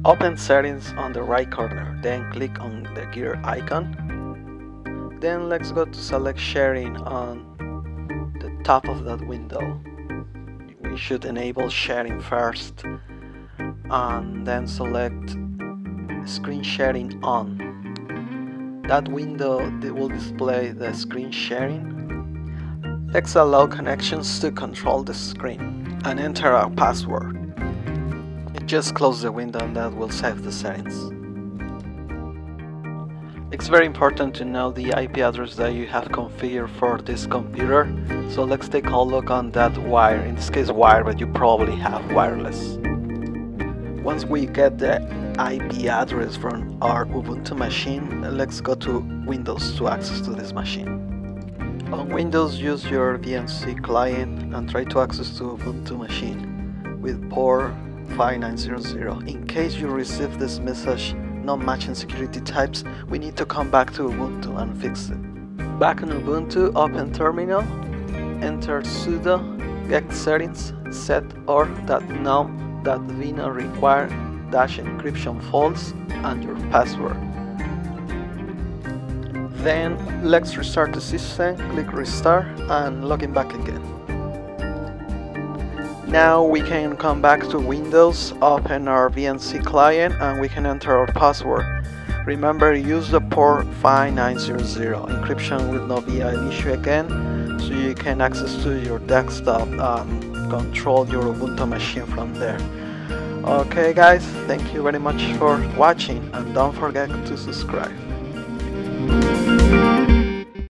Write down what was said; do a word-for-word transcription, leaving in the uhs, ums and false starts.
Open Settings on the right corner, then click on the gear icon. Then let's go to select Sharing on the top of that window. We should enable sharing first, and then select Screen Sharing On. That window that will display the screen sharing. Let's allow connections to control the screen and enter our password. Just close the window and that will save the settings. It's very important to know the I P address that you have configured for this computer. So let's take a look on that wire, in this case wire, but you probably have wireless. Once we get the I P address from our Ubuntu machine, let's go to Windows to access to this machine. On Windows, use your V N C Client and try to access to Ubuntu machine with port five nine zero zero. In case you receive this message not matching security types, we need to come back to Ubuntu and fix it. Back in Ubuntu, open terminal, enter sudo gsettings set org.gnome.Vino require-encryption false and your password. Then let's restart the system, click restart and log in back again. Now we can come back to Windows, open our V N C client and we can enter our password. Remember, use the port five nine zero zero. Encryption will not be an issue again, so you can access to your desktop and control your Ubuntu machine from there. Okay guys, thank you very much for watching and don't forget to subscribe.